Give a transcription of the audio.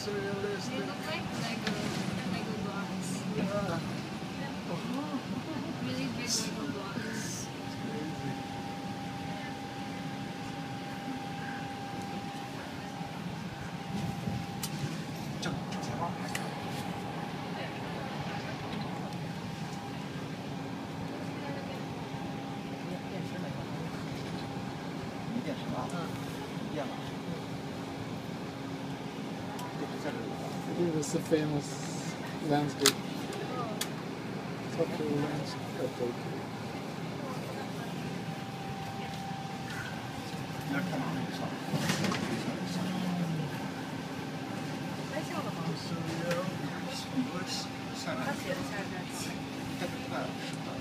surrealistic. They look like Lego blocks. Yeah. Really big Lego blocks. It was a famous landscape. Popular landscape of Tokyo. Looks